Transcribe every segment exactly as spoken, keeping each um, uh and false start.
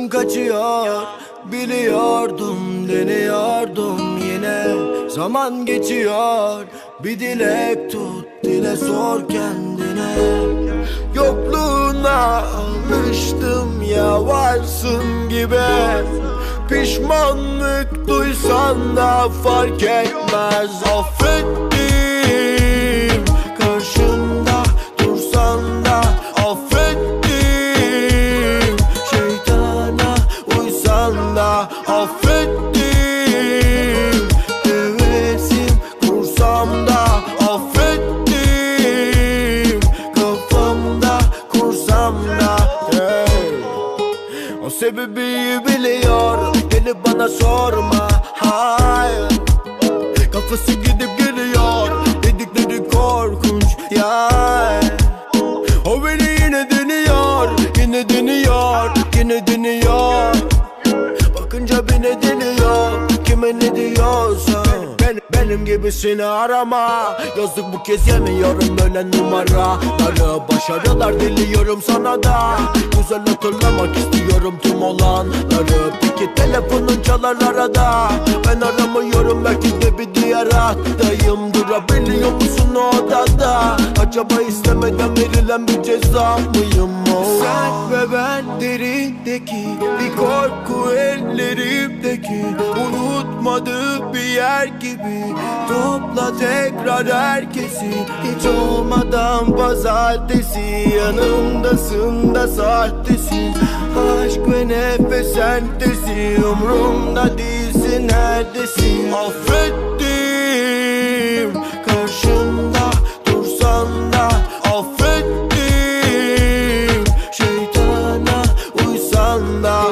Tadım kaçıyor, biliyordum, deniyordum yine. Zaman geçiyor, bir dilek tut, dile sor kendine. Yokluğuna alıştım ya, varsın gibi. Pişmanlık duysan da fark etmez. Affettim, karşında dursan da affettim. Şeytana uysan da affettim. Hevesim kursam da affettim. Kafamda kursam da hey. O sebebi biliyor, gelip bana sorma, hayır. Kafası gidip geliyor, dedikleri korkunç ya. O beni yine deniyor, yine deniyor, yine deniyor. Bakınca beni deniyor, kime ne diyorsa. Ben, benim gibisini arama, yazık bu kez yemiyorum böyle numaraları. Başarılar diliyorum sana da, güzel hatırlamak istiyorum tüm olanları. Peki telefonun çalar arada, ben aramıyorum, belki de bir diğer hattayım. Durabiliyor musun o odada? Acaba istemeden verilen bir ceza mıyım? Oh. Sen ve ben derindeki bir korku, ellerimdeki unutmadığı bir yer gibi. Topla tekrar herkesi, hiç olmadan pazartesi. Yanımdasın da sahtesin, aşk ve nefes sentesi. Umrumda değilsin, neredesin? Affettim, karşımda dursan da affettim. Şeytana uysan da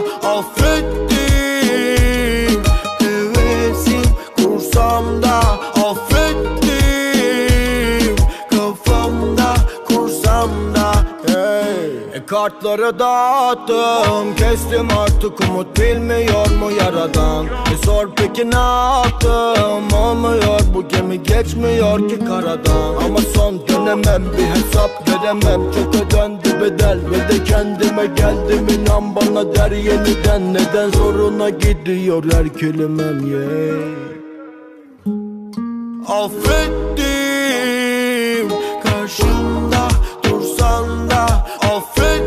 affettim. Hevesim kursam da affettim. Kafamda kursam da hey. E kartları dağıttım, kestim artık, umut bilmiyor mu yaradan? E sor peki ne yaptım, olmuyor bu gemi, geçmiyor ki karadan. Ama son dönemem, bir hesap veremem, çok ödendi bedel ve de kendime geldim. İnan bana der yeniden, neden zoruna gidiyor her kelimem yeah. Affettim, karşımda dursan da affettim.